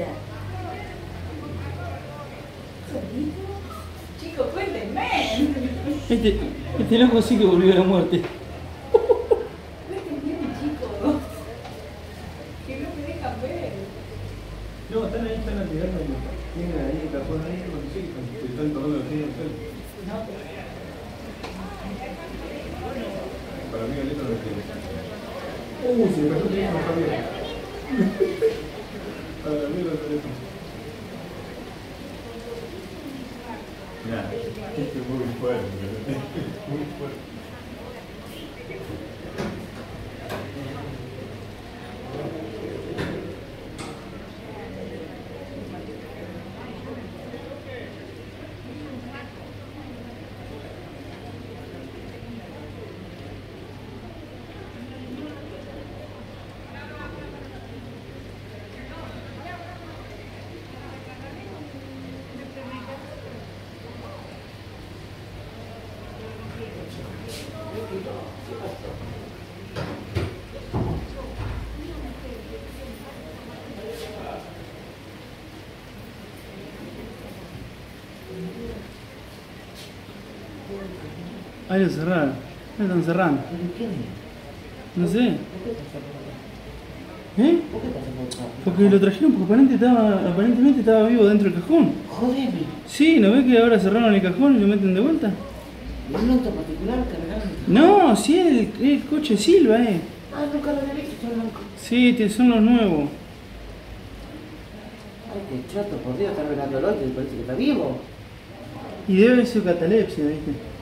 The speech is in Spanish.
Mira. ¿Solito? Chicos, cuéntenme. Este loco sí que volvió a la muerte. Cuéntenme, chicos. Que no me dejan ver. No, están ahí, están tirando. Tienen ahí el cajón ahí, sí, están tomando los días. No, pero... Para mí, el otro no tiene. Se me cayó el teléfono, Javier. Para mí, el teléfono. Mirá, este es muy fuerte. Muy fuerte. Ahí lo cerraron. Ahí están cerrando. No sé. ¿Eh? Porque lo trajeron porque aparentemente estaba vivo dentro del cajón. Jodeme. Sí, ¿no ves que ahora cerraron el cajón y lo meten de vuelta? ¿Es un auto particular que regalan? No, sí, el coche Silva, Ah, nunca lo había visto, son blancos. Sí, son los nuevos. Ay, qué chato, por Dios, está regalándolo y parece que está vivo. Y debe ser catalepsia, ¿viste?